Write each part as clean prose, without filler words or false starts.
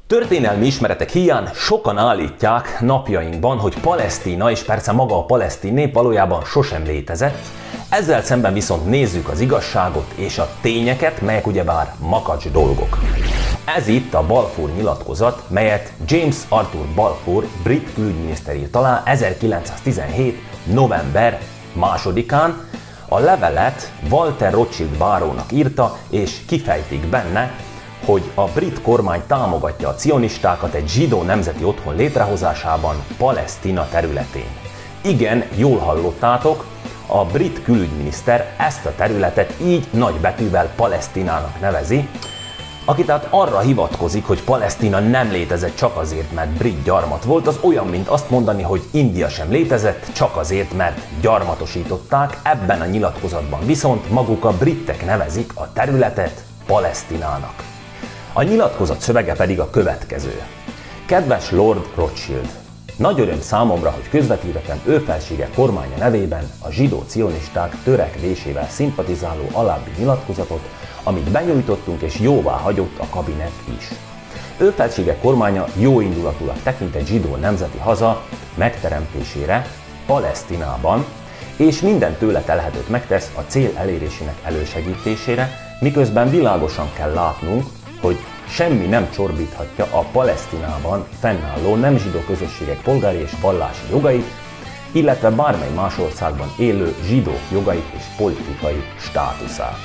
Történelmi ismeretek hiány sokan állítják napjainkban, hogy Palesztina és persze maga a palesztin nép valójában sosem létezett, ezzel szemben viszont nézzük az igazságot és a tényeket, melyek ugyebár makacs dolgok. Ez itt a Balfour nyilatkozat, melyet James Arthur Balfour brit külügyminiszter írt alá 1917. november 2-án. A levelet Walter Rothschild bárónak írta, és kifejtik benne, hogy a brit kormány támogatja a cionistákat egy zsidó nemzeti otthon létrehozásában Palesztina területén. Igen, jól hallottátok, a brit külügyminiszter ezt a területet így nagy betűvel Palesztinának nevezi, aki tehát arra hivatkozik, hogy Palesztina nem létezett csak azért, mert brit gyarmat volt, az olyan, mint azt mondani, hogy India sem létezett csak azért, mert gyarmatosították, ebben a nyilatkozatban viszont maguk a britek nevezik a területet Palesztinának. A nyilatkozat szövege pedig a következő. Kedves Lord Rothschild! Nagy öröm számomra, hogy közvetítettem ő felsége kormánya nevében a zsidó-cionisták törekvésével szimpatizáló alábbi nyilatkozatot, amit benyújtottunk és jóvá hagyott a kabinet is. Ő felsége kormánya jóindulatulag tekint egy zsidó nemzeti haza megteremtésére Palesztinában, és minden tőle telhetőt megtesz a cél elérésének elősegítésére, miközben világosan kell látnunk, hogy semmi nem csorbíthatja a Palesztinában fennálló nem zsidó közösségek polgári és vallási jogait, illetve bármely más országban élő zsidók jogait és politikai státuszát.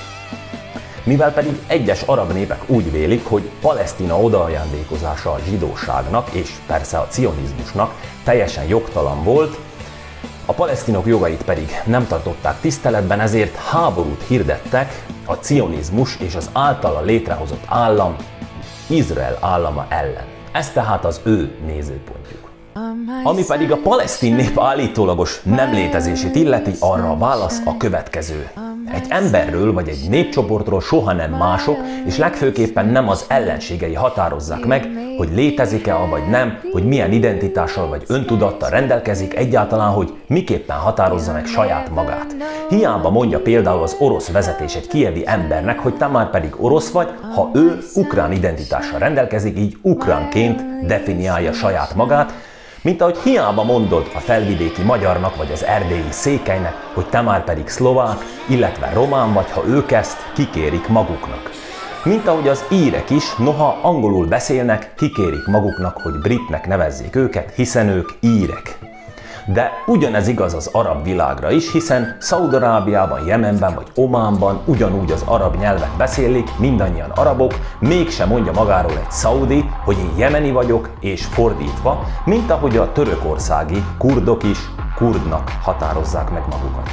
Mivel pedig egyes arab népek úgy vélik, hogy Palesztina odaajándékozása a zsidóságnak és persze a cionizmusnak teljesen jogtalan volt, a palesztinok jogait pedig nem tartották tiszteletben, ezért háborút hirdettek a cionizmus és az általa létrehozott állam, Izrael állama ellen. Ez tehát az ő nézőpontjuk. Ami pedig a palesztin nép állítólagos nem létezését illeti, arra a válasz a következő. Egy emberről vagy egy népcsoportról soha nem mások, és legfőképpen nem az ellenségei határozzák meg, hogy létezik-e vagy nem, hogy milyen identitással vagy öntudattal rendelkezik, egyáltalán, hogy miképpen határozza meg saját magát. Hiába mondja például az orosz vezetés egy kijevi embernek, hogy te már pedig orosz vagy, ha ő ukrán identitással rendelkezik, így ukránként definiálja saját magát, mint ahogy hiába mondod a felvidéki magyarnak vagy az erdélyi székelynek, hogy te már pedig szlovák, illetve román vagy, ha ők ezt kikérik maguknak. Mint ahogy az írek is, noha angolul beszélnek, kikérik maguknak, hogy britnek nevezzék őket, hiszen ők írek. De ugyanez igaz az arab világra is, hiszen Szaúd-Arábiában, Jemenben vagy Ománban ugyanúgy az arab nyelvet beszélik, mindannyian arabok, mégsem mondja magáról egy szaudi, hogy én jemeni vagyok, és fordítva, mint ahogy a törökországi kurdok is kurdnak határozzák meg magukat.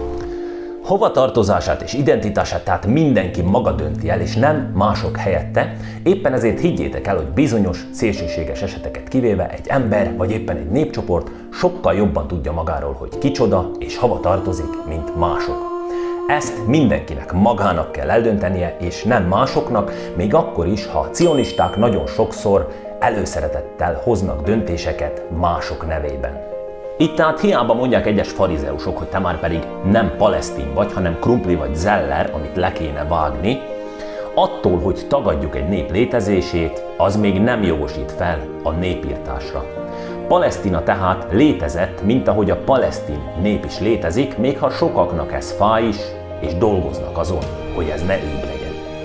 Hovatartozását és identitását tehát mindenki maga dönti el, és nem mások helyette, éppen ezért higgyétek el, hogy bizonyos szélsőséges eseteket kivéve egy ember vagy éppen egy népcsoport sokkal jobban tudja magáról, hogy kicsoda és hova tartozik, mint mások. Ezt mindenkinek magának kell eldöntenie, és nem másoknak, még akkor is, ha a cionisták nagyon sokszor előszeretettel hoznak döntéseket mások nevében. Itt tehát hiába mondják egyes farizeusok, hogy te már pedig nem palesztin vagy, hanem krumpli vagy zeller, amit le kéne vágni, attól, hogy tagadjuk egy nép létezését, az még nem jogosít fel a népirtásra. Palesztina tehát létezett, mint ahogy a palesztin nép is létezik, még ha sokaknak ez fáj is, és dolgoznak azon, hogy ez ne így legyen.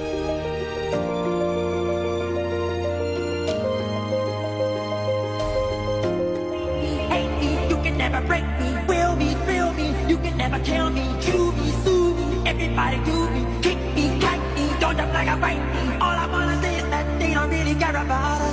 Everybody do me, kick me, kite me, don't jump like a bite me. All I wanna say is that they don't really care about us.